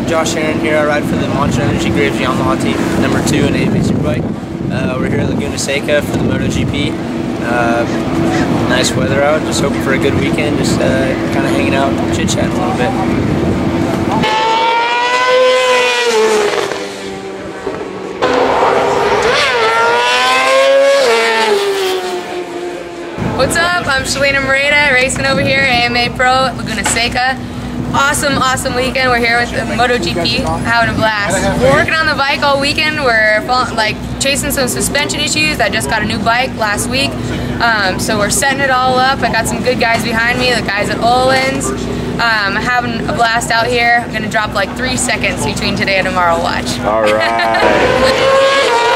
Josh Herrin here. I ride for the Monster Energy Graves Yamaha team, number 2 in AV Superbike. We're here at Laguna Seca for the MotoGP. Nice weather out, just hoping for a good weekend, just kind of hanging out, chit-chatting a little bit. What's up? I'm Shelina Moreda, racing over here, AMA Pro at Laguna Seca. Awesome weekend. We're here with the MotoGP, having a blast. We're working on the bike all weekend. We're chasing some suspension issues. I just got a new bike last week, so we're setting it all up. I got some good guys behind me, the guys at Olin's. Having a blast out here. I'm gonna drop like 3 seconds between today and tomorrow. Watch. All right.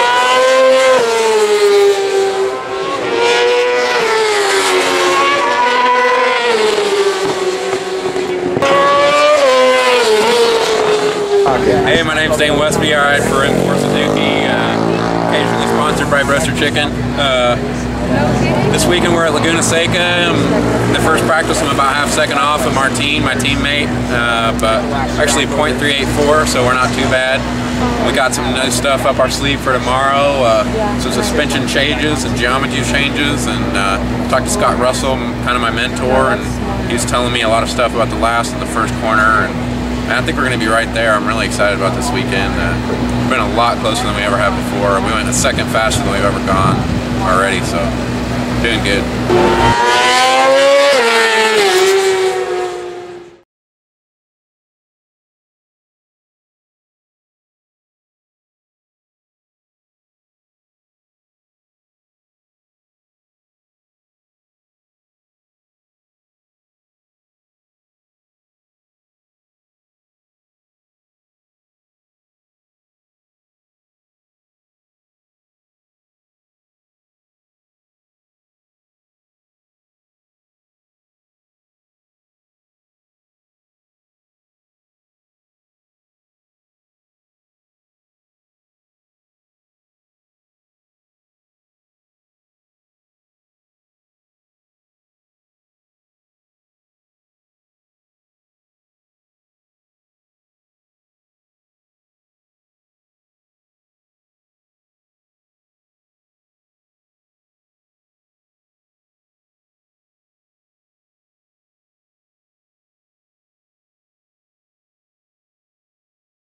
Hey, my name's Dane Westby. I ride for Herrin Suzuki, occasionally sponsored by Roaster Chicken. This weekend we're at Laguna Seca. In the first practice I'm about half second off of Martin, my teammate, but actually .384, so we're not too bad. We got some nice stuff up our sleeve for tomorrow, some suspension changes and geometry changes, and talked to Scott Russell, kind of my mentor, and he was telling me a lot of stuff about the last and the first corner. And I think we're going to be right there. I'm really excited about this weekend. We've been a lot closer than we ever have before. We went a second faster than we've ever gone already, so doing good.